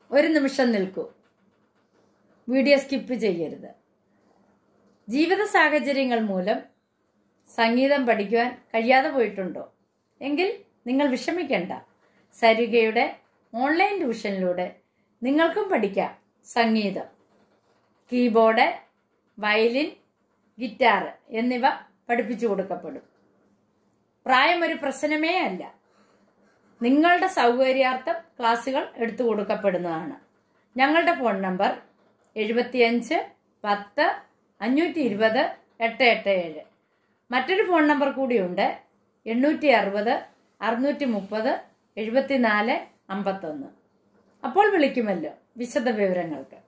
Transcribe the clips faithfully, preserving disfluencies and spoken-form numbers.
ഒരു നിമിഷം നിൽക്കൂ. വീഡിയോ സ്കിപ്പ് ചെയ്യരുത്. ജീവിത സാഹചര്യങ്ങൾ മൂലം സംഗീതം പഠിക്കുവാൻ കഴിയാതെ പോയിട്ടുണ്ടോ? എങ്കിൽ നിങ്ങൾ വിഷമിക്കേണ്ട. സരിഗയുടെ ഓൺലൈൻ ട്യൂഷനിലൂടെ നിങ്ങൾക്കും പഠിക്കാം സംഗീതം. കീബോർഡ്, വയലിൻ, ഗിറ്റാർ എന്നിവ പഠിപ്പിച്ചു കൊടുക്കപ്പെടും. പ്രായം ഒരു പ്രശ്നമേ അല്ല. നിങ്ങളുടെ സൗകര്യാർത്ഥം ക്ലാസുകൾ എടുത്തു കൊടുക്കപ്പെടുന്നതാണ്. ഞങ്ങളുടെ ഫോൺ നമ്പർ എഴുപത്തിയഞ്ച് പത്ത് അഞ്ഞൂറ്റി ഇരുപത് എട്ട് എട്ട് ഏഴ്. മറ്റൊരു ഫോൺ നമ്പർ കൂടിയുണ്ട്, എണ്ണൂറ്റി അറുപത് അറുന്നൂറ്റി മുപ്പത് എഴുപത്തിനാല് അമ്പത്തൊന്ന്. അപ്പോൾ വിളിക്കുമല്ലോ വിശദ വിവരങ്ങൾക്ക്.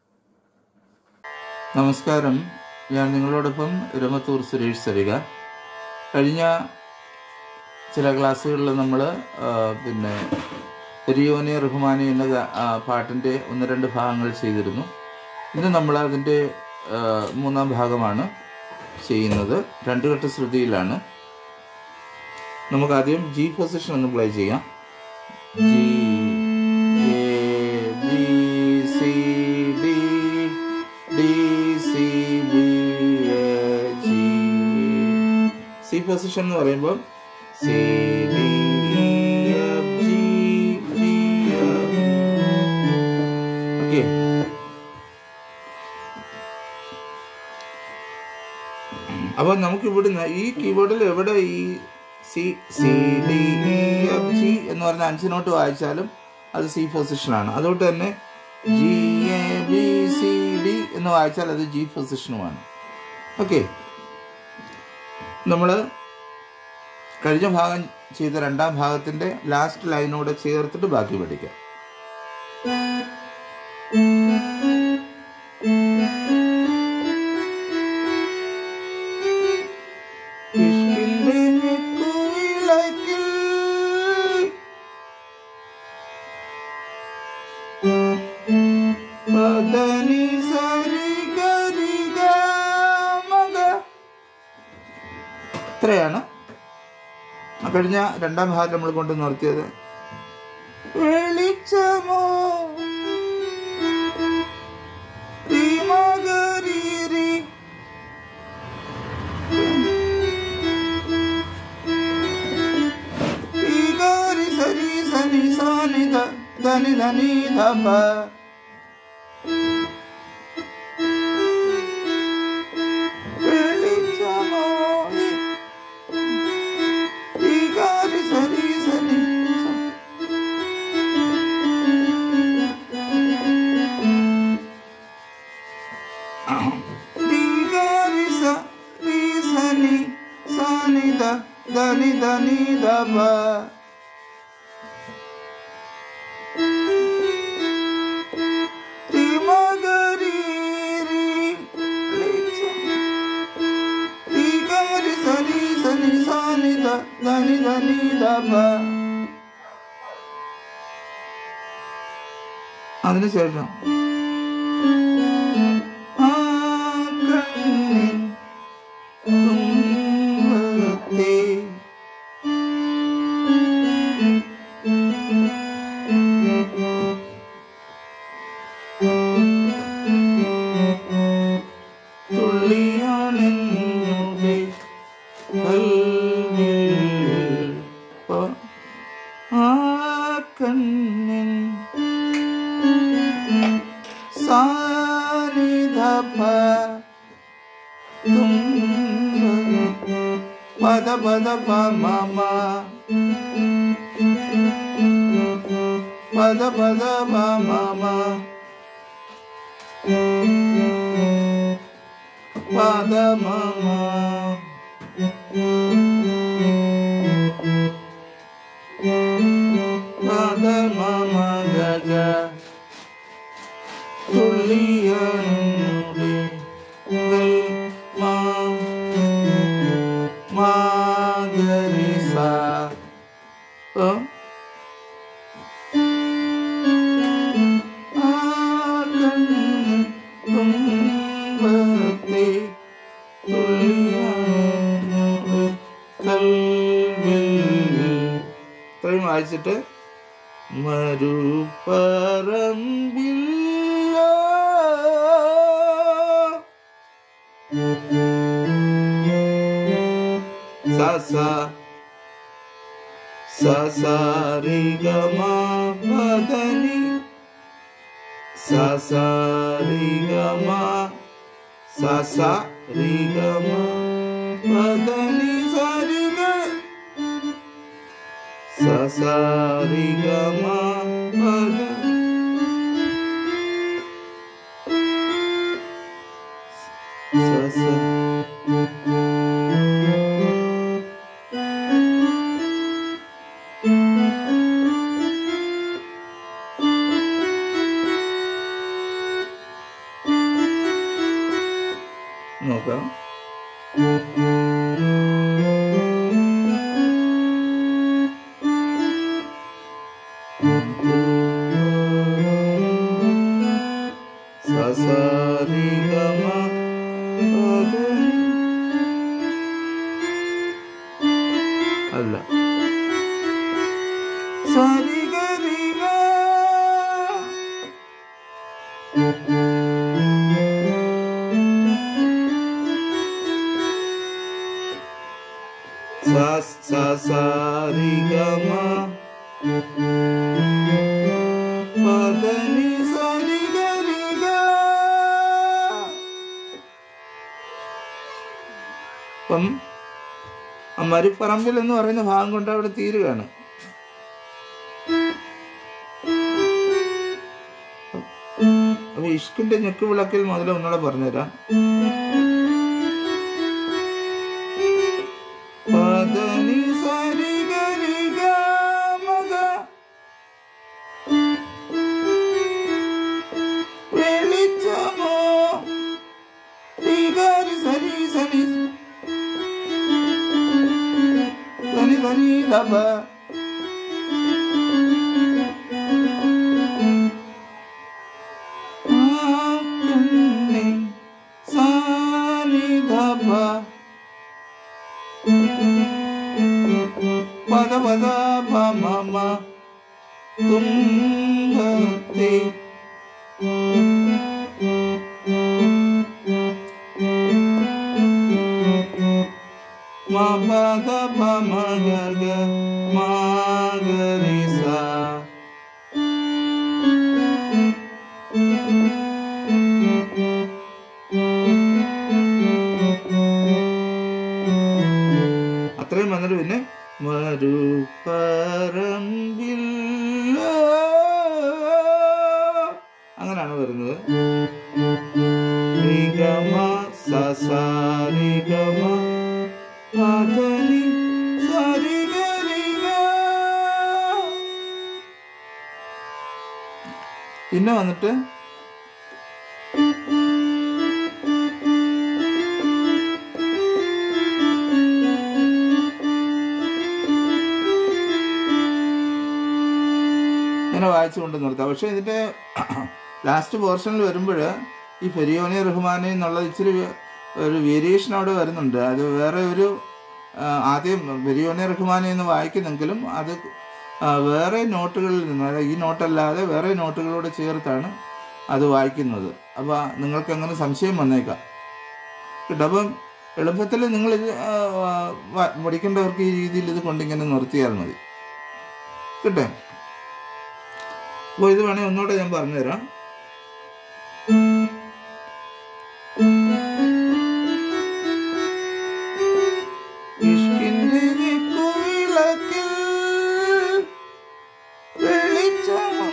നമസ്കാരം, ഞാൻ നിങ്ങളോടൊപ്പം രമത്തൂർ സുരേഷ് സരിക. കഴിഞ്ഞ ചില ക്ലാസ്സുകളിൽ നമ്മൾ പിന്നെ റിയോനെ റഹ്മാനി എന്ന പാട്ടിൻ്റെ ഒന്ന് രണ്ട് ഭാഗങ്ങൾ ചെയ്തിരുന്നു. ഇന്ന് നമ്മൾ അതിൻ്റെ മൂന്നാം ഭാഗമാണ് ചെയ്യുന്നത്. രണ്ട് ഘട്ട ശ്രുതിയിലാണ്. നമുക്കാദ്യം ജി പൊസിഷൻ ഒന്ന് പ്ലേ ചെയ്യാം. G A B C D D C B A G. C position എന്ന് പറയുമ്പോൾ C D F G G F. Okay, അപ്പോൾ നമുക്ക് ഇവിടുന്ന് ഈ കീബോർഡിൽ എവിടെ ഈ C C D E F G എന്ന് പറഞ്ഞ അഞ്ച് നോട്ട് വായിച്ചാലും അത് സി പൊസിഷനാണ്. അതുകൊണ്ട് തന്നെ G A B C D എന്ന് വായിച്ചാൽ അത് ജി പൊസിഷനുമാണ്. ഓക്കെ, നമ്മൾ കഴിഞ്ഞ ഭാഗം ചെയ്ത രണ്ടാം ഭാഗത്തിൻ്റെ ലാസ്റ്റ് ലൈനോടെ ചേർത്തിട്ട് ബാക്കി പഠിക്കാം. ഇത്രയാണ് കഴിഞ്ഞ രണ്ടാം ഭാഗം നമ്മൾ കൊണ്ട് നിർത്തിയത്. വെളിച്ചമോ സരി സനി സാനി ധനി ധനി ധപ. ധനി ധനി ധപ. ധനി ധനി ധപ. അതിനുശേഷം പദ പദ പ മ പദ പദ പ മ പദ മ പദ മ ഗ ഗ. തുള്ളിയാണുടെ മാഗരിസ. തുമ്പത്തെ തുള്ളിയാണുടെ. ഇത്രയും വായിച്ചിട്ട് മരുപ്പറമ്പില്ലോ സസ സസരിഗമ പദനി സസരിഗമ സസരിഗമ പദനി സരിഗ സസരിഗമ പദ സസ നോക്കാം. സസരിഗമ അല്ല സരിഗരിഗ സസരിഗമ പദനി സരിഗരിഗ. അപ്പം മരുപ്പറമ്പിൽ എന്ന് പറയുന്ന ഭാഗം കൊണ്ട് അവിടെ തീരുകയാണ്. അപ്പൊ ഇഷ്കിന്റെ ഞെക്ക് വിളക്കിൽ മുതൽ ഒന്നുകൂടെ പറഞ്ഞുതരാം. പദനി സരിഗരിഗ മഗ വെളിച്ചമോ രിഗരി സരി സരി സനി സനി ദബ സാനി ദബ പദ പദ മമ തുംഗത്തെ മപദ പമഗ മഗരിസ അത്രയും വന്നിട്ട് പിന്നെ മരുപ്പറമ്പില്ലോ അങ്ങനെയാണ് വരുന്നത്. റിഗമ സസരിഗമ പദനി സരിഗരിഗ. പിന്നെ വന്നിട്ട് ഇങ്ങനെ വായിച്ചു കൊണ്ട് നിർത്താം. പക്ഷെ ഇതിന്റെ ലാസ്റ്റ് പോർഷനിൽ വരുമ്പോൾ ഈ ഫെരിയോനി റഹ്മാനി എന്നുള്ള ഇച്ചിരി ഒരു വേരിയേഷൻ അവിടെ വരുന്നുണ്ട്. അത് വേറെ ഒരു ആദ്യം ഫെരിയോനി റഹ്മാനി എന്ന് വായിക്കുന്നെങ്കിലും അത് വേറെ നോട്ടുകളിൽ നിന്ന്, അതായത് ഈ നോട്ടല്ലാതെ വേറെ നോട്ടുകളോട് ചേർത്താണ് അത് വായിക്കുന്നത്. അപ്പോൾ നിങ്ങൾക്ക് അങ്ങനെ സംശയം വന്നേക്കാം കേട്ടോ. അപ്പം എളുപ്പത്തിൽ നിങ്ങൾ ഇത് പഠിക്കേണ്ടവർക്ക് ഈ രീതിയിൽ ഇത് കൊണ്ടിങ്ങനെ നിർത്തിയാൽ മതി കേട്ടോ. അപ്പോൾ ഇത് വേണേൽ ഒന്നുകൂടെ ഞാൻ പറഞ്ഞുതരാം. ഇഷ്കിന്റെ വിളക്കിൽ വെളിച്ചമോ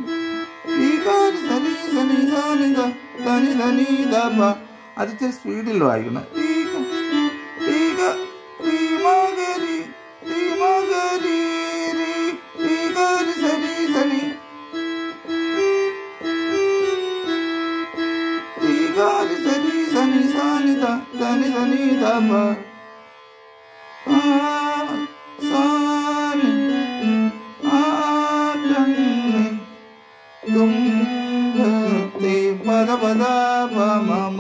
അത് ഇച്ചിരി സ്പീഡിൽ വായിക്കണം. പദ പദ മമ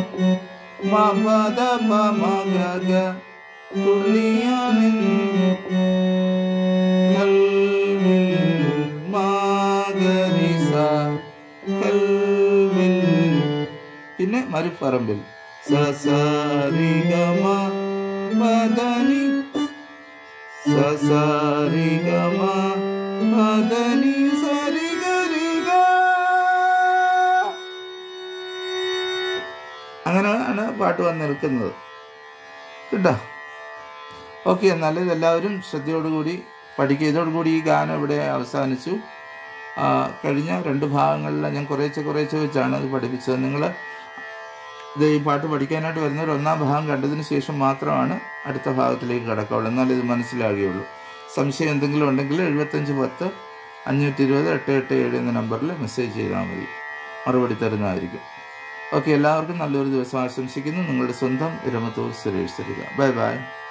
മപദ മഗ തുള്ളിയാണെന്ന് മരുപ്പറമ്പിൽ. സ സ രി ഗ മ പദ നി സ സ രി ഗ മ പദ നി സ രി ഗ രി ഗ. അങ്ങനെയാണ് പാട്ട് വന്ന് നിൽക്കുന്നത് കേട്ടോ. ഓക്കെ, എന്നാൽ ഇതെല്ലാവരും ശ്രദ്ധയോടുകൂടി പഠിക്കുക. ഇതോടുകൂടി ഈ ഗാനം ഇവിടെ അവസാനിച്ചു. കഴിഞ്ഞ രണ്ട് ഭാഗങ്ങളിൽ ഞാൻ കുറേശ്ശെ കുറേശ്ശെ വെച്ചാണ് ഇത് പഠിപ്പിച്ചത്. നിങ്ങൾ ഇത് ഈ പാട്ട് പഠിക്കാനായിട്ട് വരുന്നവർ ഒന്നാം ഭാഗം കണ്ടതിന് ശേഷം മാത്രമാണ് അടുത്ത ഭാഗത്തിലേക്ക് കിടക്കാവുള്ളൂ, എന്നാലേ ഇത് മനസ്സിലാകുകയുള്ളൂ. സംശയം എന്തെങ്കിലും ഉണ്ടെങ്കിൽ എഴുപത്തഞ്ച് പത്ത് അഞ്ഞൂറ്റി ഇരുപത് എട്ട് എട്ട് ഏഴ് എന്ന നമ്പറിൽ മെസ്സേജ് ചെയ്താൽ മതി, മറുപടി തരുന്നതായിരിക്കും. ഓക്കെ, എല്ലാവർക്കും നല്ലൊരു ദിവസം ആശംസിക്കുന്നു. നിങ്ങളുടെ സ്വന്തം ഇരമത്തൂർ സുരേഷ് തരിക. Bye by.